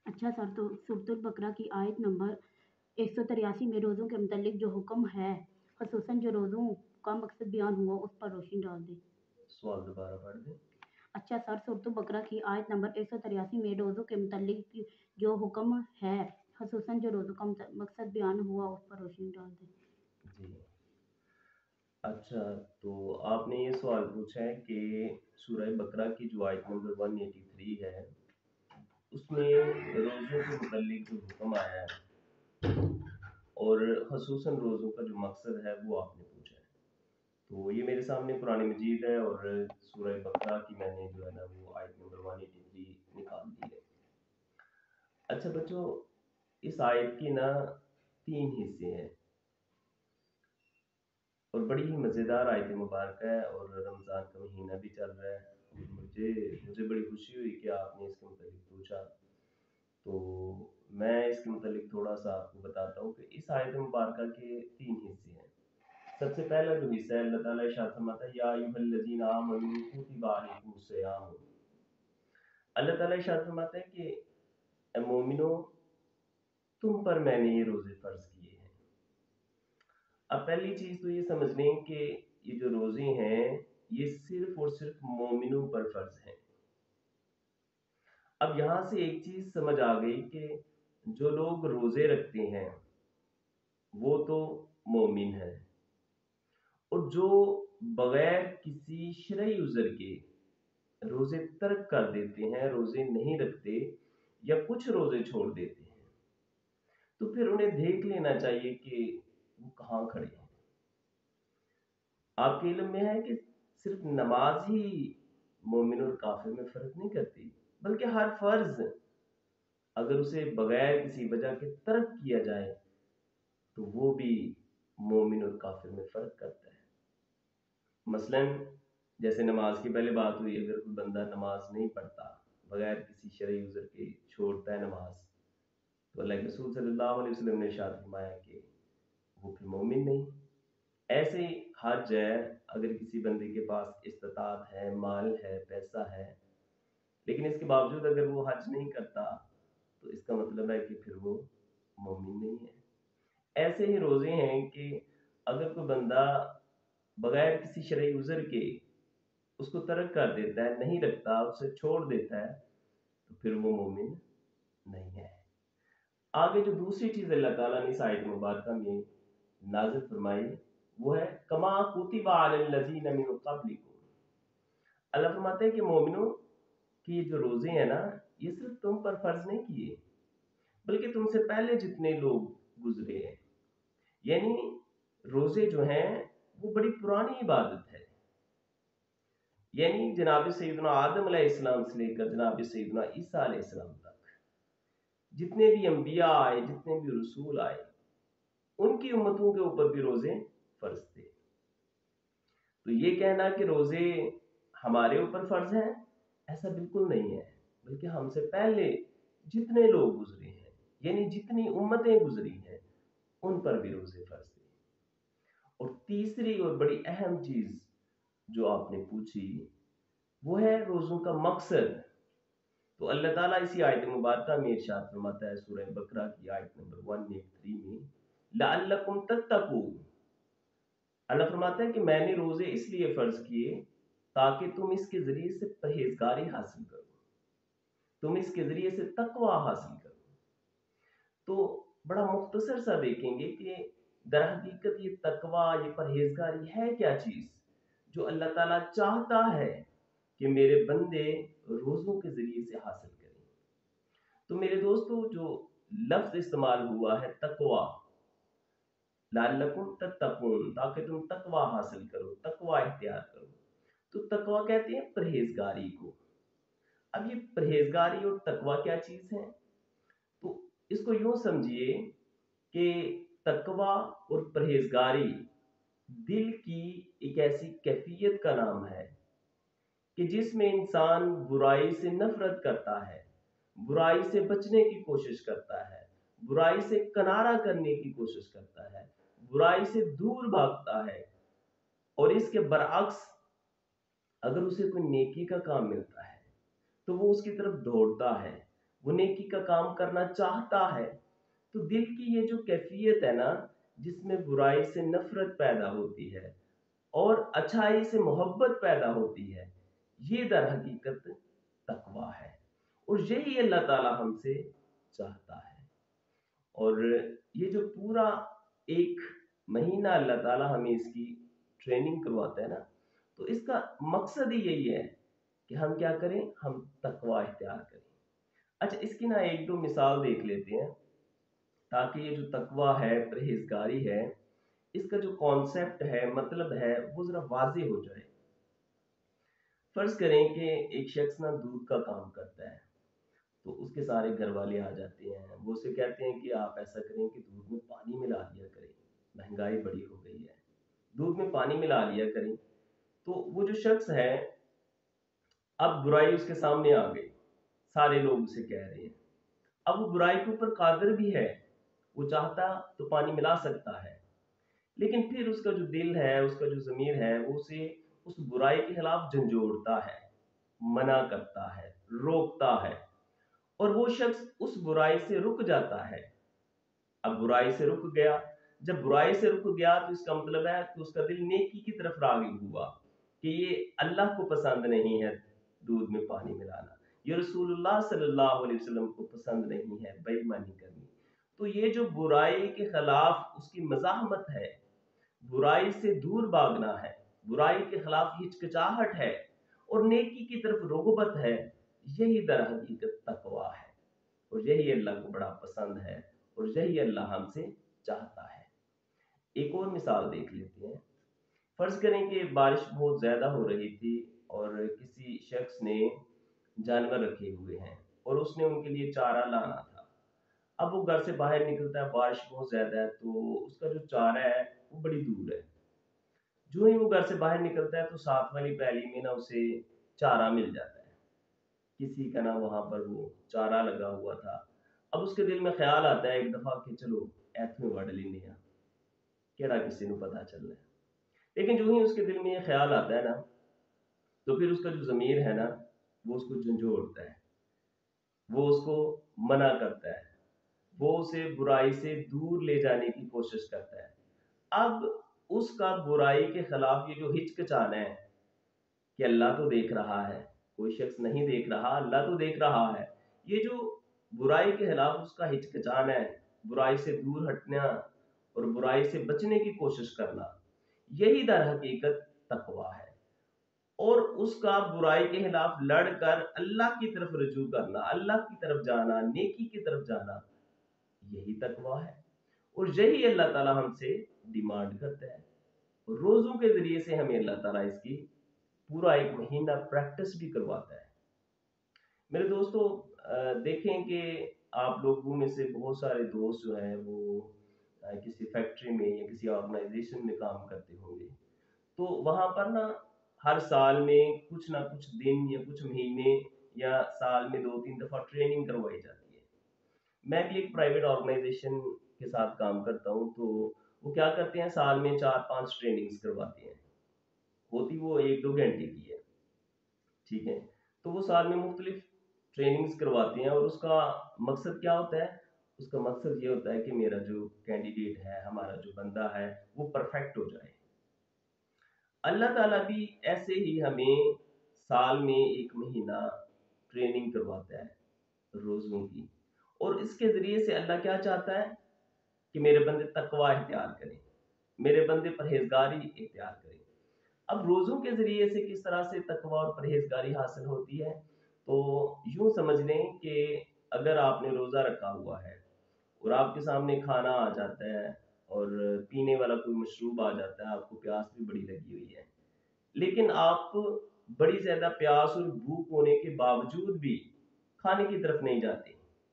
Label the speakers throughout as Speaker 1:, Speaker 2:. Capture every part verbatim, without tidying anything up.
Speaker 1: अच्छा सर, तो सूरतुल बकरा की आयत नंबर एक सौ तिरासी में रोज़ों के मुतल्लिक जो हुक्म है, खसूसन जो रोज़ों का मकसद बयान हुआ, उस पर रोशनी डाल दें।
Speaker 2: सवाल दोबारा पढ़ दें।
Speaker 1: अच्छा सर, सूरतुल बकरा की आयत नंबर एक सौ तिरासी में रोज़ों के मुतल्लिक जो हुक्म है, खसूसन जो रोज़ों का मकसद बयान हुआ, उस पर रोशनी डाल दें।
Speaker 2: जी अच्छा, तो आपने ये सवाल पूछा है कि सूरह बकरा की जो आयत नंबर एक सौ तिरासी है, उसमें रोज़ों के मुतल्लिक जो हुक्म आया है और खसूसन रोज़ों का जो मकसद है वो आपने पूछा है। तो ये मेरे सामने कुरान मजीद है और सूरह बकरा की मैंने जो है ना वो आयत नंबर एक सौ तिरासी निकाल दी है। अच्छा बच्चों, इस आयत की ना तीन हिस्से हैं और बड़ी ही मज़ेदार आयत मुबारक है और रमज़ान का महीना भी चल रहा है। मुझे मुझे बड़ी खुशी हुई कि आपने इसके मुतालिक पूछा, तो मैं इसके मुतालिक थोड़ा सा आपको बताता हूँ कि इस आयत मुबारक के तीन हिस्से हैं। सबसे पहला जो हिस्सा है, अल्लाह ताला इरशाद फरमाता है, या अय्युहल्लज़ीना आमनू कुतिबा अलैकुमुस्सियाम। अल्लाह ताला इरशाद फरमाता है कि ए मोमिनो, तुम पर मैंने ये रोज़े फ़र्ज़ किए हैं। अब पहली चीज़ तो ये समझ लें कि ये जो रोज़े हैं, ये सिर्फ़ और सिर्फ़ मोमिनों पर फ़र्ज़ हैं। अब यहाँ से एक चीज़ समझ आ गई कि जो लोग रोज़े रखते हैं, वो तो मोमिन हैं, और जो बगैर किसी शरई उज़र के रोज़े तर्क कर देते हैं, रोज़े नहीं रखते या कुछ रोज़े छोड़ देते हैं, तो फिर उन्हें देख लेना चाहिए कि वो कहाँ खड़े हैं। आपके इल्म में है कि सिर्फ नमाज ही मोमिन और काफिर में फ़र्क नहीं करती, बल्कि हर फ़र्ज़ अगर उसे बगैर किसी वजह के तर्क किया जाए तो वो भी मोमिन और काफिर में फ़र्क करता है। मसलन जैसे नमाज की पहले बात हुई, अगर कोई बंदा नमाज नहीं पढ़ता, बगैर किसी शरई उज़र के छोड़ता है नमाज, तो अल्लाह के रसूल सल्लल्लाहु अलैहि वसल्लम ने इरशाद फरमाया कि वो फिर मोमिन नहीं। ऐसे ही हज है, अगर किसी बंदे के पास इस्तिताअत है, माल है, पैसा है, लेकिन इसके बावजूद अगर वो हज नहीं करता, तो इसका मतलब है कि फिर वो मोमिन नहीं है। ऐसे ही रोज़े हैं कि अगर कोई बंदा बगैर किसी शरई उज़र के उसको तर्क कर देता है, नहीं रखता, उसे छोड़ देता है, तो फिर वो मोमिन नहीं है। आगे जो दूसरी चीज़ अल्लाह ताला ने इस आयत मुबारक में नाज़िल फरमाई, वो है कमा कुतिबा अलल्लज़ीना मिन क़ब्लिकुम। अल्लाह फरमाते हैं कि मोमिनो, कि ये जो रोज़े हैं ना, ये सिर्फ तुम पर फ़र्ज़ नहीं किए, बल्कि तुमसे पहले जितने लोग गुजरे हैं। यानी रोज़े जो हैं वो बड़ी पुरानी इबादत है। यानी जनाब सैयदना आदम अलैहिस्सलाम से लेकर जनाब सैयदना ईसा अलैहिस्सलाम तक जितने भी अंबिया आए, जितने भी रसूल आए, उनकी उम्मतों के ऊपर भी रोज़े फ़र्ज़ थे। तो ये कहना कि रोज़े हमारे ऊपर फ़र्ज़ हैं, ऐसा बिल्कुल नहीं है, बल्कि हमसे पहले जितने लोग गुजरे हैं, यानी जितनी उम्मतें गुजरी हैं, उन पर भी रोज़े फ़र्ज़ थे। और तीसरी और बड़ी अहम चीज़ जो आपने पूछी, वो है रोज़ों का मकसद। तो अल्लाह ताला इसी आयत मुबारक में इरशाद फरमाता है सूरह बकरा की आयत नंबर एक सौ तिरासी में, लअल्लकुम तत्तकून। अल्लाह फरमाता है कि मैंने रोज़े इसलिए फ़र्ज़ किए ताकि तुम इसके ज़रिए से परहेज़गारी हासिल करो, तुम इसके ज़रिए से तक़वा हासिल करो। तो बड़ा मुख्तसर सा देखेंगे कि दरहकीकत ये तक़वा, ये परहेज़गारी है क्या चीज़, जो अल्लाह ताला चाहता है कि मेरे बंदे रोज़ों के ज़रिए से हासिल करें। तो मेरे दोस्तों, जो लफ्ज़ इस्तेमाल हुआ है तक़वा, लअल्लकुम तत्तकून, ताकि तुम तक़वा हासिल करो, तक़वा इख्तियार करो। तो तक़वा कहते हैं परहेज़गारी को। अब ये परहेज़गारी और तक़वा क्या चीज़ है? तो इसको यूँ समझिए कि तक़वा और परहेज़गारी दिल की एक ऐसी कैफ़ियत का नाम है कि जिसमें इंसान बुराई से नफ़रत करता है, बुराई से बचने की कोशिश करता है, बुराई से किनारा करने की कोशिश करता है, बुराई से दूर भागता है, और इसके बरअक्स अगर उसे कोई नेकी का काम मिलता है तो वो उसकी तरफ दौड़ता है, वो नेकी का काम करना चाहता है। तो दिल की ये जो कैफियत है ना, जिसमें बुराई से नफरत पैदा होती है और अच्छाई से मोहब्बत पैदा होती है, ये दर हकीकत तकवा है। और यही अल्लाह ताला हमसे चाहता है। और ये जो पूरा एक महीना अल्लाह ताला हमें इसकी ट्रेनिंग करवाता है ना, तो इसका मकसद ही यही है कि हम क्या करें, हम तकवा इख्तियार करें। अच्छा, इसकी ना एक दो मिसाल देख लेते हैं, ताकि ये जो तकवा है, परहेजगारी है, इसका जो कॉन्सेप्ट है, मतलब है, वो जरा वाजे हो जाए। फर्ज करें कि एक शख्स ना दूध का काम करता है, तो उसके सारे घर वाले आ जाते हैं, वो उसे कहते हैं कि आप ऐसा करें कि दूध में पानी मिला लिया करें, महंगाई बड़ी हो गई है, दूध में पानी मिला लिया करें। तो वो जो शख्स है, अब बुराई उसके सामने आ गई, सारे लोग उसे कह रहे हैं, अब वो बुराई के ऊपर कादिर भी है, वो चाहता तो पानी मिला सकता है, लेकिन फिर उसका जो दिल है, उसका जो ज़मीर है, वो उसे उस बुराई के खिलाफ झंझोड़ता है, मना करता है, रोकता है, और वो शख्स उस बुराई से रुक जाता है। अब बुराई से रुक गया, जब बुराई से रुक गया तो इसका मतलब है कि उसका दिल नेकी की तरफ राग़िब हुआ, कि ये अल्लाह को पसंद नहीं है दूध में पानी मिलाना, ये रसूलुल्लाह सल्लल्लाहु अलैहि वसल्लम को पसंद नहीं है बेईमानी करनी। तो ये जो बुराई के खिलाफ उसकी मज़ाहमत है, बुराई से दूर भागना है, बुराई के खिलाफ हिचकिचाहट है और नेकी की तरफ रग़बत है, यही दर हकीकत तकवा है। और यही अल्लाह को बड़ा पसंद है और यही अल्लाह हमसे चाहता है। एक और मिसाल देख लेते हैं। फर्ज करें कि बारिश बहुत ज़्यादा हो रही थी और किसी शख्स ने जानवर रखे हुए हैं और उसने उनके लिए चारा लाना था। अब वो घर से बाहर निकलता है, बारिश बहुत ज़्यादा है, तो उसका जो चारा है वो बड़ी दूर है। जो ही वो घर से बाहर निकलता है तो साथ वाली पैली में ना उसे चारा मिल जाता है, किसी का ना वहां पर वो चारा लगा हुआ था। अब उसके दिल में ख्याल आता है एक दफा कि चलो ऐथ में वड़ लेने आ, केड़ा किसी को पता चल रहा है। लेकिन जो ही उसके दिल में ये ख्याल आता है ना, तो फिर उसका जो ज़मीर है ना, वो उसको झंझोड़ता है, वो उसको मना करता है, वो उसे बुराई से दूर ले जाने की कोशिश करता है। अब उसका बुराई के खिलाफ ये जो हिचकिचाना है कि अल्लाह तो देख रहा है, कोई शख्स नहीं देख रहा, अल्लाह तो देख रहा है, ये जो बुराई के खिलाफ उसका हिचकिचाना है, बुराई से दूर हटना और बुराई से बचने की कोशिश करना, यही दर हकीकत तकवा है। और उसका बुराई के खिलाफ लड़कर अल्लाह की तरफ रुजू करना, अल्लाह की तरफ जाना, नेकी की तरफ जाना, यही तकवा है। और यही अल्लाह ताला हमसे डिमांड करता है। रोज़ों के ज़रिए से हमें अल्लाह ताला इसकी पूरा एक महीना प्रैक्टिस भी करवाता है। मेरे दोस्तों, देखें कि आप लोगों में से बहुत सारे दोस्त जो हैं वो किसी फैक्ट्री में या किसी ऑर्गेनाइजेशन में काम करते होंगे, तो वहाँ पर ना हर साल में कुछ ना कुछ दिन या कुछ महीने या साल में दो तीन दफ़ा ट्रेनिंग करवाई जाती है। मैं भी एक प्राइवेट ऑर्गेनाइजेशन के साथ काम करता हूँ, तो वो क्या करते हैं, साल में चार पांच ट्रेनिंग्स करवाते हैं, होती वो एक दो घंटे की है, ठीक है। तो वो साल में मुख्तलिफ ट्रेनिंग्स करवाते हैं और उसका मकसद क्या होता है, उसका मकसद ये होता है कि मेरा जो कैंडिडेट है, हमारा जो बंदा है, वो परफेक्ट हो जाए। अल्लाह ताला भी ऐसे ही हमें साल में एक महीना ट्रेनिंग करवाता है रोज़ों की, और इसके ज़रिए से अल्लाह क्या चाहता है कि मेरे बंदे तकवा इख्तियार करें, मेरे बंदे परहेजगारी इख्तियार करें। अब रोज़ों के ज़रिए से किस तरह से तकवा और परहेजगारी हासिल होती है, तो यूँ समझ लें कि अगर आपने रोज़ा रखा हुआ है और आपके सामने खाना आ जाता है और पीने वाला कोई मशरूब आ जाता है, आपको प्यास भी बड़ी लगी हुई है, लेकिन आप बड़ी ज़्यादा प्यास और भूख होने के बावजूद भी खाने की तरफ नहीं जाते,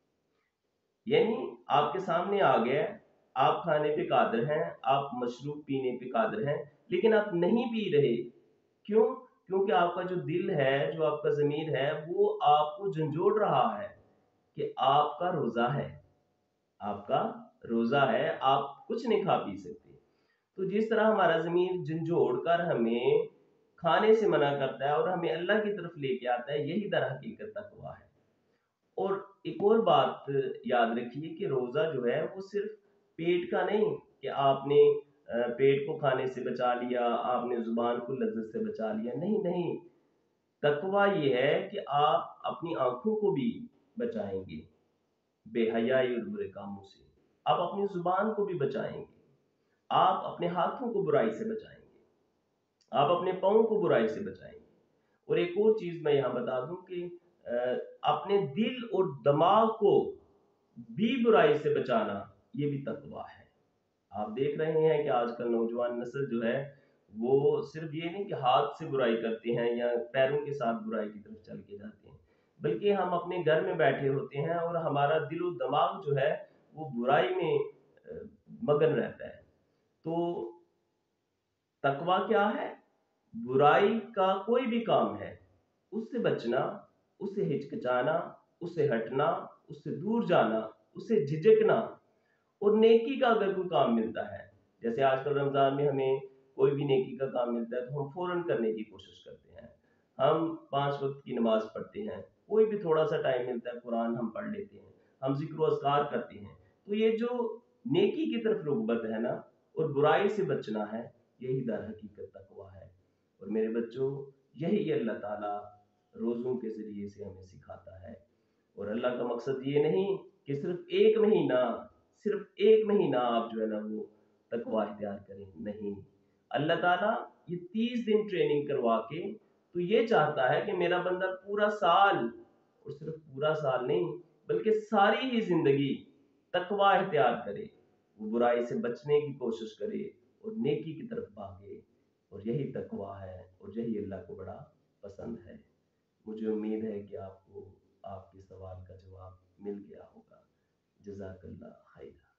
Speaker 2: यानी आपके सामने आ गया, आप खाने पे कादिर हैं, आप मशरूब पीने पे कादिर हैं, लेकिन आप नहीं पी रहे। क्यों? क्योंकि आपका जो दिल है, जो आपका ज़मीर है, वो आपको झंझोड़ रहा है कि आपका रोज़ा है, आपका रोज़ा है, आप कुछ नहीं खा पी सकते। तो जिस तरह हमारा ज़मीर झंझोड़ कर हमें खाने से मना करता है और हमें अल्लाह की तरफ लेके आता है, यही दर हकीकत तकवा है। और ایک اور بات یاد رکھیے کہ روزہ جو ہے وہ صرف پیٹ کا نہیں کہ آپ نے پیٹ کو کھانے سے بچا لیا، آپ نے زبان کو لذت سے بچا لیا، نہیں نہیں، تقوی یہ ہے کہ آپ اپنی آنکھوں کو بھی بچائیں گے بے حیائی اور برے کاموں سے، آپ اپنی زبان کو بھی بچائیں گے، آپ اپنے ہاتھوں کو برائی سے بچائیں گے، آپ اپنے پاؤں کو برائی سے بچائیں گے۔ اور ایک اور چیز میں یہاں بتا دوں کہ اپنے دل اور دماغ کو بھی برائی سے بچانا یہ بھی تقویٰ ہے۔ آپ دیکھ رہے ہیں کہ آج کل نوجوان نسل جو ہے وہ صرف یہ نہیں کہ ہاتھ سے برائی کرتے ہیں یا پیروں کے ساتھ برائی کی طرف چل کے جاتے ہیں، بلکہ ہم اپنے گھر میں بیٹھے ہوتے ہیں اور ہمارا دل و دماغ جو ہے وہ برائی میں مگن رہتا ہے۔ تو تقویٰ کیا ہے؟ برائی کا کوئی بھی کام ہے اس سے بچنا، اس سے ہچکچانا، اس سے ہٹنا، اس سے دور جانا، اس سے جھجکنا، اور نیکی کا اگر کوئی کام ملتا ہے، جیسے آج کل رمضان میں ہمیں کوئی بھی نیکی کا کام ملتا ہے تو ہم فوراً کرنے کی کوشش کرتے ہیں، ہم پانچ وقت کی نماز پڑھتے ہیں، کوئی بھی تھوڑا سا ٹائم ملتا ہے قرآن ہم پڑھ لیتے ہیں، ہم ذکر و اذکار کرتے ہیں۔ تو یہ جو نیکی کی طرف رغبت ہے نا اور برائی سے بچنا ہے، یہی در حقیقت تقویٰ ہے۔ اور میرے بچوں، یہی اللہ تعالیٰ روزوں کے ذریعے سے ہمیں سکھاتا ہے۔ اور اللہ کا مقصد یہ نہیں کہ صرف ایک مہینہ صرف ایک مہینہ آپ جو ہے نا وہ تقویٰ اختیار کریں، نہیں، اللہ تعالیٰ یہ تیس دن ٹریننگ کروا کے تو یہ چاہتا ہے کہ میرا بندہ پورا سال، اور صرف پورا سال نہیں بلکہ ساری ہی زندگی تقویٰ اختیار کرے، وہ برائی سے بچنے کی کوشش کرے اور نیکی کی طرف بھاگے، اور یہی تقویٰ ہے اور یہی اللہ کو بڑا پسند ہے۔ مجھے امید ہے کہ آپ کو آپ کے سوال کا جواب مل گیا ہوگا۔ جزاک اللہ خیر۔